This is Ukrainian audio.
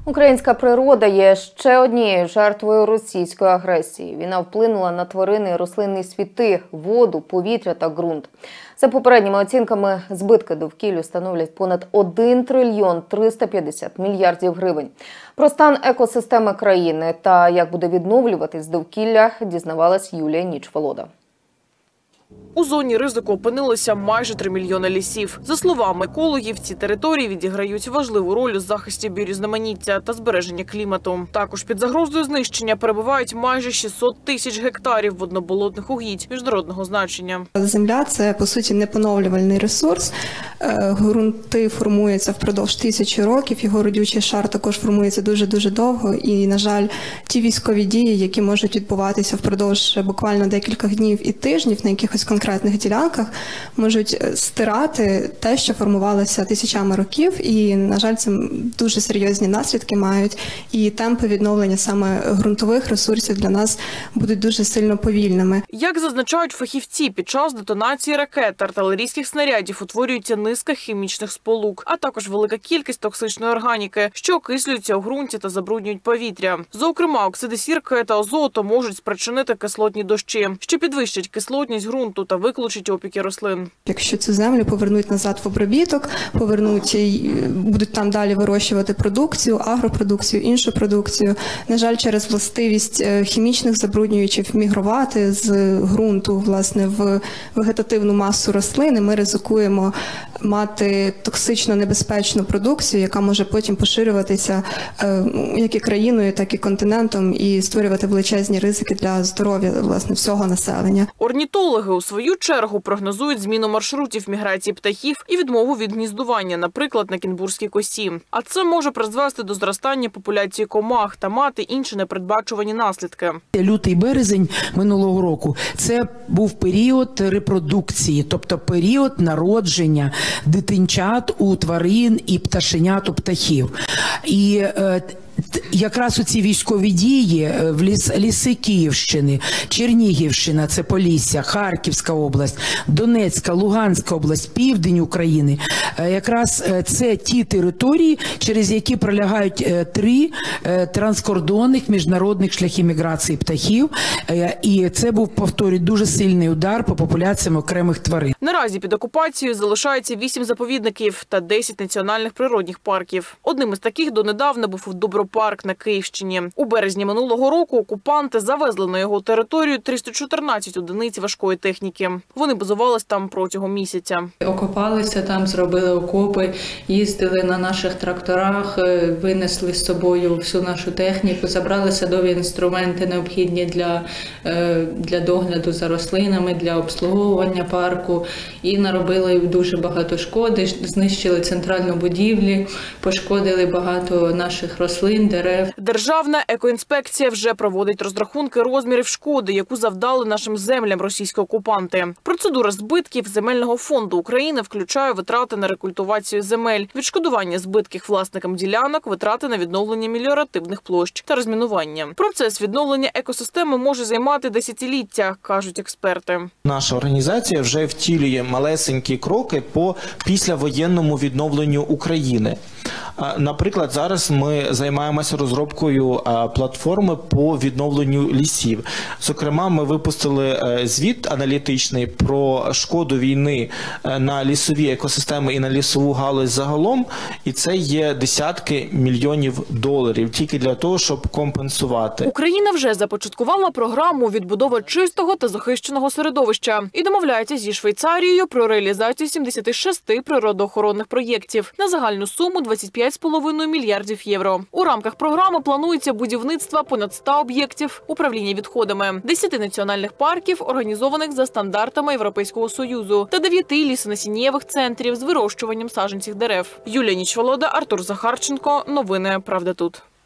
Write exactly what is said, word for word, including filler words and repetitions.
Українська природа є ще однією жертвою російської агресії. Війна вплинула на тварини і рослинні світи, воду, повітря та ґрунт. За попередніми оцінками, збитки довкіллю становлять понад один трильйон триста п'ятдесят мільярдів гривень. Про стан екосистеми країни та як буде відновлюватись довкілля, дізнавалась Юлія Нічволода. У зоні ризику опинилося майже три мільйони лісів. За словами екологів, ці території відіграють важливу роль у захисті біорізноманіття та збереження клімату. Також під загрозою знищення перебувають майже шістсот тисяч гектарів водноболотних угідь міжнародного значення. Земля – це, по суті, неpoновлювальний ресурс. Ґрунти формуються впродовж тисячі років, його родючий шар також формується дуже-дуже довго. І, на жаль, ті військові дії, які можуть відбуватися впродовж буквально декількох днів і тижнів на якихось конкретних ділянках, можуть стирати те, що формувалося тисячами років. І, на жаль, це дуже серйозні наслідки мають. І темпи відновлення саме ґрунтових ресурсів для нас будуть дуже сильно повільними. Як зазначають фахівці, під час детонації ракет та артилерійських снарядів утворюється низка хімічних сполук, а також велика кількість токсичної органіки, що окислюються у ґрунті та забруднюють повітря. Зокрема, оксиди сірки та азоту можуть спричинити кислотні дощі, що підвищать кислотність ґрунту та викличуть опіки рослин. Якщо цю землю повернуть назад в обробіток, повернуть, будуть там далі вирощувати продукцію, агропродукцію, іншу продукцію. На жаль, через властивість хімічних забруднюючих мігрувати з ґрунту, власне, в вегетативну масу рослини, ми ризикуємо мати токсично небезпечну продукцію, яка може потім поширюватися як і країною, так і континентом і створювати величезні ризики для здоров'я, власне, всього населення. Орнітологи у свою чергу прогнозують зміну маршрутів міграції птахів і відмову від гніздування, наприклад, на Кінбурзькій косі. А це може призвести до зростання популяції комах та мати інші непередбачувані наслідки. Лютий-березень минулого року – це був період репродукції, тобто період народження дитинчат у тварин і пташенят у птахів. І е, якраз у ці військові дії в ліс, ліси Київщини, Чернігівщина, це Полісся, Харківська область, Донецька, Луганська область, південь України, якраз це ті території, через які пролягають три транскордонних міжнародних шляхи міграції птахів. І це був, повторюю, дуже сильний удар по популяціям окремих тварин. Наразі під окупацією залишається вісім заповідників та десять національних природних парків. Одним із таких донедавна був Добропарк на Київщині. У березні минулого року окупанти завезли на його територію триста чотирнадцять одиниць важкої техніки. Вони базувались там протягом місяця. Окопалися там, зробили окопи, їздили на наших тракторах, винесли з собою всю нашу техніку, забрали садові інструменти, необхідні для, для догляду за рослинами, для обслуговування парку. І наробили дуже багато шкоди, знищили центральну будівлю, пошкодили багато наших рослин, дерев. Державна екоінспекція вже проводить розрахунки розмірів шкоди, яку завдали нашим землям російські окупанти. Процедура збитків Земельного фонду України включає витрати на рекультивацію земель, відшкодування збитків власникам ділянок, витрати на відновлення меліоративних площ та розмінування. Процес відновлення екосистеми може займати десятиліття, кажуть експерти. Наша організація вже втілює малесенькі кроки по післявоєнному відновленню України. Наприклад, зараз ми займаємося розробкою платформи по відновленню лісів. Зокрема, ми випустили звіт аналітичний про шкоду війни на лісові екосистеми і на лісову галузь загалом, і це є десятки мільйонів доларів тільки для того, щоб компенсувати. Україна вже започаткувала програму відбудови чистого та захищеного середовища і домовляється зі Швейцарією про реалізацію сімдесят шість природоохоронних проєктів на загальну суму двадцять п'ять з половиною мільярдів євро. У рамках програми планується будівництво понад ста об'єктів управління відходами, десяти національних парків, організованих за стандартами Європейського Союзу, та дев'яти лісонасіннєвих центрів з вирощуванням саджанців дерев. Юлія Нічволода, Артур Захарченко. Новини «Правда тут».